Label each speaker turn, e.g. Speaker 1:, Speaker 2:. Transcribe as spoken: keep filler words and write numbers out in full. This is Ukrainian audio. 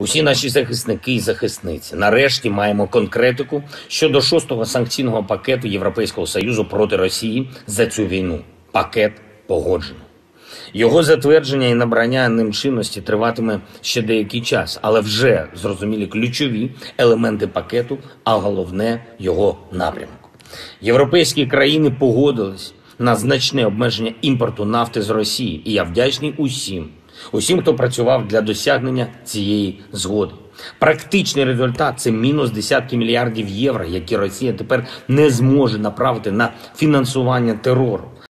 Speaker 1: Усі наші захисники і захисниці. Нарешті маємо конкретику щодо шостого санкційного пакету Європейського Союзу проти Росії за цю війну. Пакет погоджено. Його затвердження і набрання ним чинності триватиме ще деякий час, але вже зрозумілі ключові елементи пакету, а головне – його напрямок. Європейські країни погодились на значне обмеження імпорту нафти з Росії, і я вдячний усім, усім, хто працював для досягнення цієї згоди. Практичний результат – це мінус десятки мільярдів євро, які Росія тепер не зможе направити на фінансування терору.